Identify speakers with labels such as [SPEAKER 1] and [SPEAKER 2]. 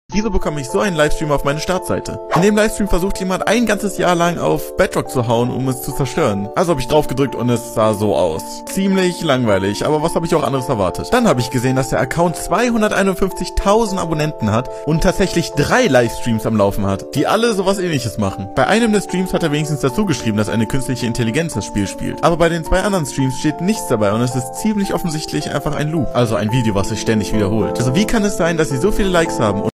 [SPEAKER 1] Wieso bekomme ich so einen Livestream auf meine Startseite? In dem Livestream versucht jemand ein ganzes Jahr lang auf Bedrock zu hauen, um es zu zerstören. Also habe ich drauf gedrückt und es sah so aus. Ziemlich langweilig, aber was habe ich auch anderes erwartet? Dann habe ich gesehen, dass der Account 251.000 Abonnenten hat und tatsächlich 3 Livestreams am Laufen hat, die alle sowas ähnliches machen. Bei einem der Streams hat er wenigstens dazu geschrieben, dass eine künstliche Intelligenz das Spiel spielt. Aber bei den 2 anderen Streams steht nichts dabei und es ist ziemlich offensichtlich einfach ein Loop. Also ein Video, was sich ständig wiederholt. Also wie kann es sein, dass sie so viele Likes haben